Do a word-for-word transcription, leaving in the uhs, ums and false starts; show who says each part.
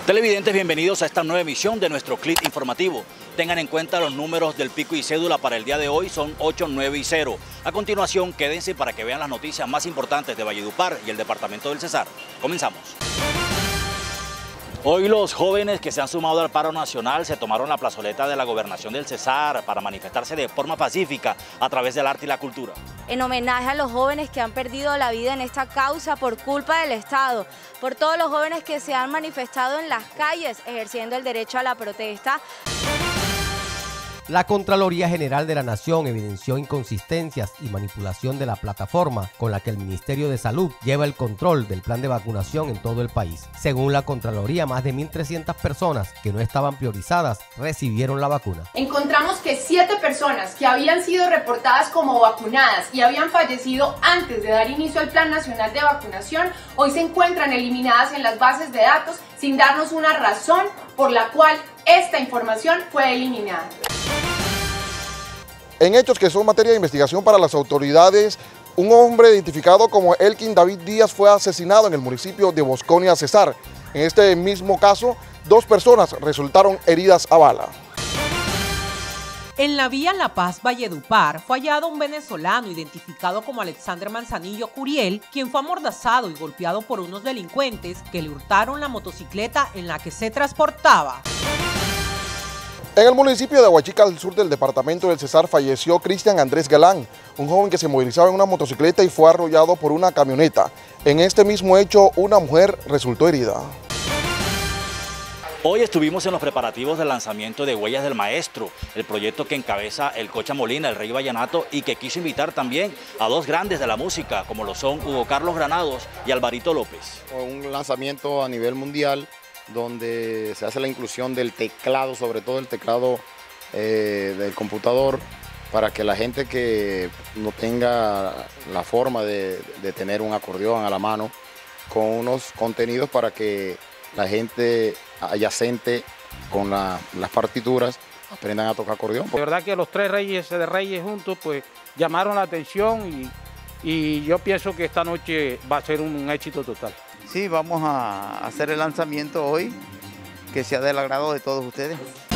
Speaker 1: Televidentes, bienvenidos a esta nueva emisión de nuestro clip informativo. Tengan en cuenta los números del pico y cédula para el día de hoy, son ocho, nueve y cero. A continuación, quédense para que vean las noticias más importantes de Valledupar y el departamento del Cesar. Comenzamos. Hoy los jóvenes que se han sumado al paro nacional se tomaron la plazoleta de la gobernación del Cesar para manifestarse de forma pacífica a través del arte y la cultura.
Speaker 2: En homenaje a los jóvenes que han perdido la vida en esta causa por culpa del Estado, por todos los jóvenes que se han manifestado en las calles ejerciendo el derecho a la protesta.
Speaker 3: La Contraloría General de la Nación evidenció inconsistencias y manipulación de la plataforma con la que el Ministerio de Salud lleva el control del plan de vacunación en todo el país. Según la Contraloría, más de mil trescientas personas que no estaban priorizadas recibieron la vacuna.
Speaker 4: Encontramos que siete personas que habían sido reportadas como vacunadas y habían fallecido antes de dar inicio al Plan Nacional de Vacunación, hoy se encuentran eliminadas en las bases de datos sin darnos una razón por la cual esta información fue eliminada.
Speaker 5: En hechos que son materia de investigación para las autoridades, un hombre identificado como Elkin David Díaz fue asesinado en el municipio de Bosconia, Cesar. En este mismo caso, dos personas resultaron heridas a bala.
Speaker 6: En la vía La Paz, Valledupar, fue hallado un venezolano identificado como Alexander Manzanillo Curiel, quien fue amordazado y golpeado por unos delincuentes que le hurtaron la motocicleta en la que se transportaba.
Speaker 5: En el municipio de Aguachica, al sur del departamento del Cesar, falleció Cristian Andrés Galán, un joven que se movilizaba en una motocicleta y fue arrollado por una camioneta. En este mismo hecho, una mujer resultó herida.
Speaker 1: Hoy estuvimos en los preparativos del lanzamiento de Huellas del Maestro, el proyecto que encabeza el Cocha Molina, el Rey Vallenato, y que quiso invitar también a dos grandes de la música, como lo son Hugo Carlos Granados y Alvarito López.
Speaker 7: Un lanzamiento a nivel mundial, donde se hace la inclusión del teclado, sobre todo el teclado eh, del computador, para que la gente que no tenga la forma de, de tener un acordeón a la mano, con unos contenidos para que la gente adyacente con la, las partituras aprendan a tocar acordeón.
Speaker 8: De verdad que los tres reyes de reyes juntos pues llamaron la atención y, y yo pienso que esta noche va a ser un, un éxito total.
Speaker 9: Sí, vamos a hacer el lanzamiento hoy, que sea del agrado de todos ustedes.